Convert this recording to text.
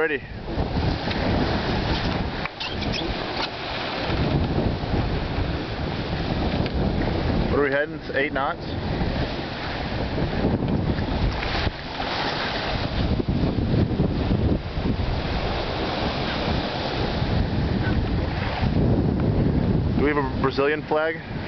ready. What are we heading? It's 8 knots? Do we have a Brazilian flag?